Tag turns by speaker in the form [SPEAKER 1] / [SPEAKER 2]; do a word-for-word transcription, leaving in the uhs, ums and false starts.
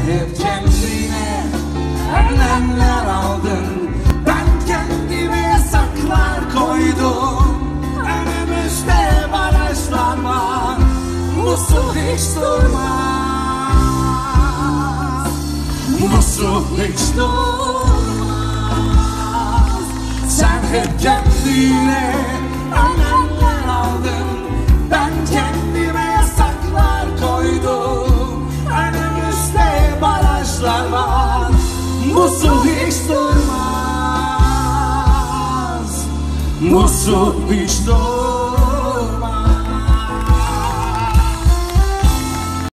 [SPEAKER 1] hep kendine önlemler aldın. Ben kendime yasaklar koydum. Önümüzde barajlar var, bu su hiç durmaz. Bu su hiç durmaz. Sen hep kendine önlemler aldın. Ben kendime yasaklar koydum. Önümüzde barajlar var, bu su hiç durmaz. Bu su hiç durmaz.